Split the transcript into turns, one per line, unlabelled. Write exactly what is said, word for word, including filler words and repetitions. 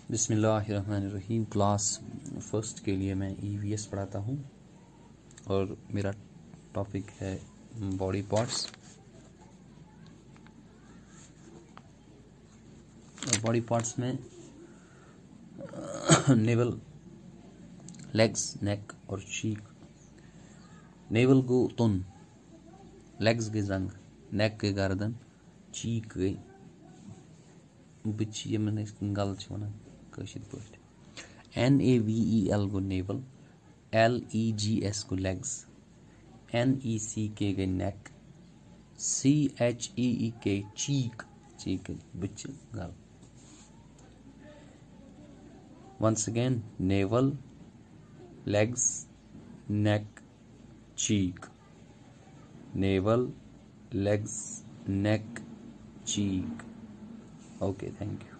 बिस्मिल्लाहिर्रहमानिर्रहीम। Class first के लिए मैं ईवीएस पढ़ाता हूँ और मेरा टॉपिक है बॉडी पार्ट्स। बॉडी पार्ट्स में नेवल, लेग्स, नेक और चीक। नेवल गो तुन, लेग्स गई जंग, नेक गई गर्दन, चीक गई बिच यमन गल वन कशिर पे। N A V E L go navel, L E G S go legs, N E C K गई नेक, सी एच ई ई के चीक, चीक बिच गल। Once again, navel, legs, neck, cheek. Navel, legs, neck, cheek. Okay, thank you.